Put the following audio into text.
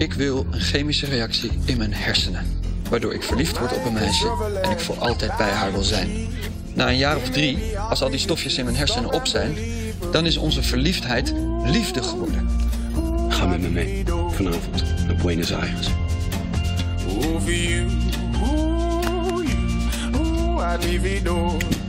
Ik wil een chemische reactie in mijn hersenen, waardoor ik verliefd word op een meisje en ik voor altijd bij haar wil zijn. Na een jaar of 3, als al die stofjes in mijn hersenen op zijn, dan is onze verliefdheid liefde geworden. Ga met me mee, vanavond, naar Buenos Aires. Over you, I leave it all.